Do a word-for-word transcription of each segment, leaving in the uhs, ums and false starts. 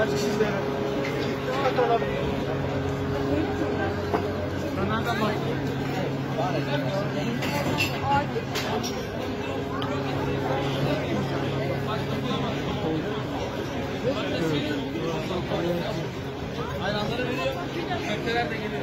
Aç sizlere. Atalım. Nereden bak? Ayranları veriyor. Köfteler de geliyor.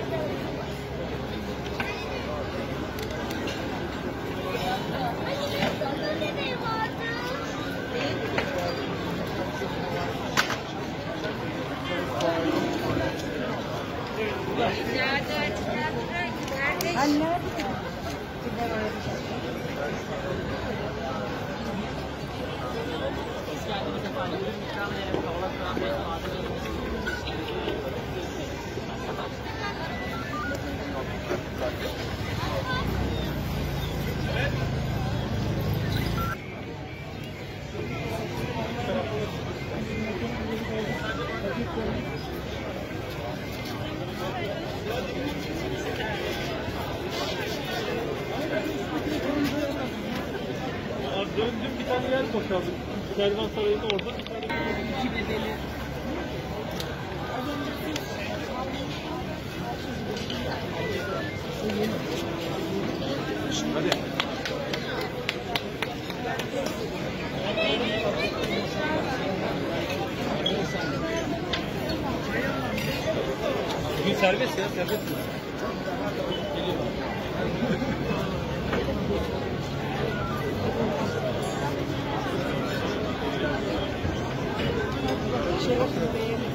Anne. Döndüm bir tane yer boşaldı. Kervansarayı'nda orada bir tane iki bedeli. Hadi. Bugün serbest ya, serbest mi? Geliyor. Şey